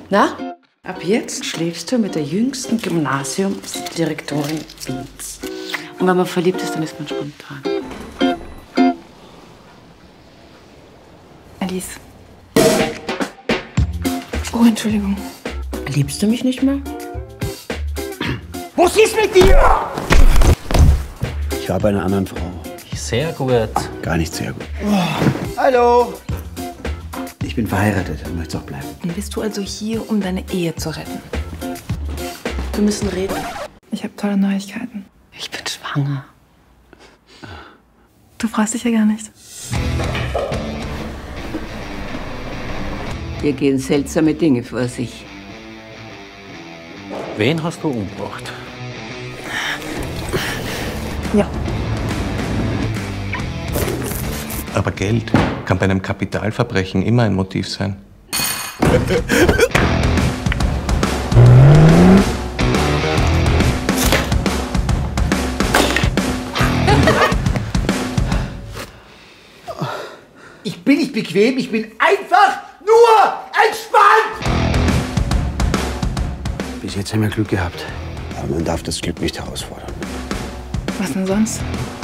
Na, ab jetzt schläfst du mit der jüngsten Gymnasiumsdirektorin Wiens. Und wenn man verliebt ist, dann ist man spontan. Alice. Oh, Entschuldigung. Liebst du mich nicht mehr? Was ist mit dir? Ich habe eine andere Frau. Sehr gut. Gar nicht sehr gut. Hallo. Ich bin verheiratet und möchte es auch bleiben. Dann bist du also hier, um deine Ehe zu retten. Wir müssen reden. Ich habe tolle Neuigkeiten. Ich bin schwanger. Du fragst dich ja gar nicht. Hier gehen seltsame Dinge vor sich. Wen hast du umgebracht? Ja. Aber Geld kann bei einem Kapitalverbrechen immer ein Motiv sein. Ich bin nicht bequem, ich bin einfach nur entspannt! Bis jetzt haben wir Glück gehabt. Aber man darf das Glück nicht herausfordern. Was denn sonst?